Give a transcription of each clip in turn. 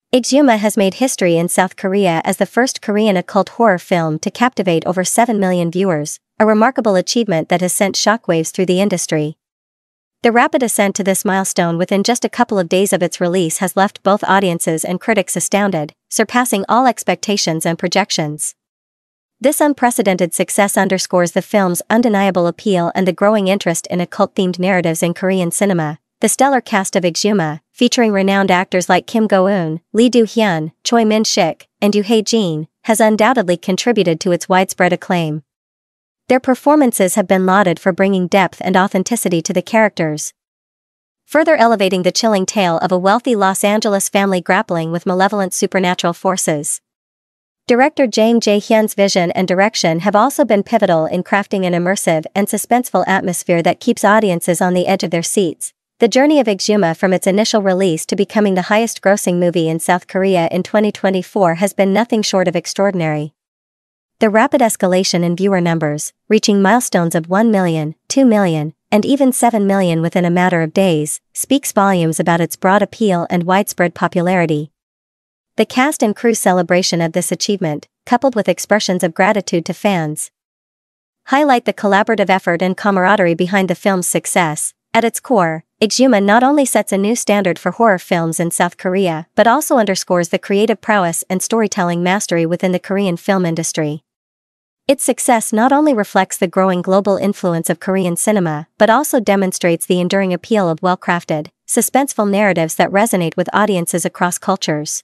Exhuma has made history in South Korea as the first Korean occult horror film to captivate over 7 million viewers, a remarkable achievement that has sent shockwaves through the industry. The rapid ascent to this milestone within just a couple of days of its release has left both audiences and critics astounded, surpassing all expectations and projections. This unprecedented success underscores the film's undeniable appeal and the growing interest in occult-themed narratives in Korean cinema. The stellar cast of Exhuma, featuring renowned actors like Kim Go-eun, Lee Do-hyun, Choi Min-sik, and Yoo Hae-jin, has undoubtedly contributed to its widespread acclaim. Their performances have been lauded for bringing depth and authenticity to the characters, further elevating the chilling tale of a wealthy Los Angeles family grappling with malevolent supernatural forces. Director Jang Jae-hyun's vision and direction have also been pivotal in crafting an immersive and suspenseful atmosphere that keeps audiences on the edge of their seats. The journey of Exhuma from its initial release to becoming the highest-grossing movie in South Korea in 2024 has been nothing short of extraordinary. The rapid escalation in viewer numbers, reaching milestones of 1 million, 2 million, and even 7 million within a matter of days, speaks volumes about its broad appeal and widespread popularity. The cast and crew's celebration of this achievement, coupled with expressions of gratitude to fans, highlight the collaborative effort and camaraderie behind the film's success. At its core, Exhuma not only sets a new standard for horror films in South Korea but also underscores the creative prowess and storytelling mastery within the Korean film industry. Its success not only reflects the growing global influence of Korean cinema but also demonstrates the enduring appeal of well-crafted, suspenseful narratives that resonate with audiences across cultures.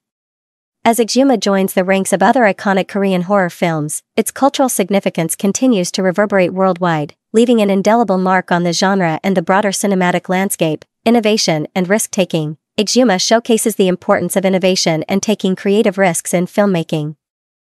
As Exhuma joins the ranks of other iconic Korean horror films, its cultural significance continues to reverberate worldwide, leaving an indelible mark on the genre and the broader cinematic landscape. Innovation and risk-taking. Exhuma showcases the importance of innovation and taking creative risks in filmmaking.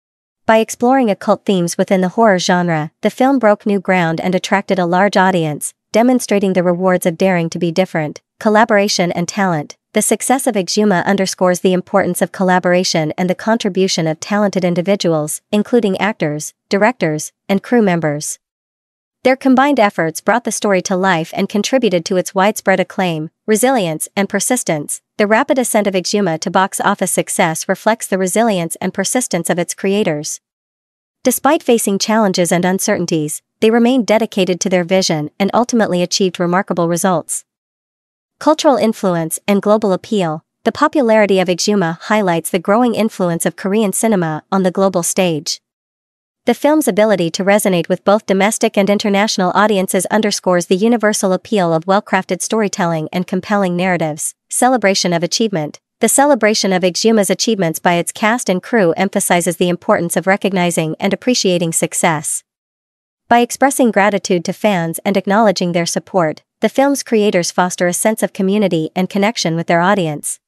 By exploring occult themes within the horror genre, the film broke new ground and attracted a large audience, demonstrating the rewards of daring to be different. Collaboration and talent. The success of Exhuma underscores the importance of collaboration and the contribution of talented individuals, including actors, directors, and crew members. Their combined efforts brought the story to life and contributed to its widespread acclaim, resilience, and persistence. The rapid ascent of Exhuma to box office success reflects the resilience and persistence of its creators. Despite facing challenges and uncertainties, they remained dedicated to their vision and ultimately achieved remarkable results. Cultural influence and global appeal. The popularity of Exhuma highlights the growing influence of Korean cinema on the global stage. The film's ability to resonate with both domestic and international audiences underscores the universal appeal of well-crafted storytelling and compelling narratives. Celebration of achievement. The celebration of Exhuma's achievements by its cast and crew emphasizes the importance of recognizing and appreciating success. By expressing gratitude to fans and acknowledging their support, the film's creators foster a sense of community and connection with their audience.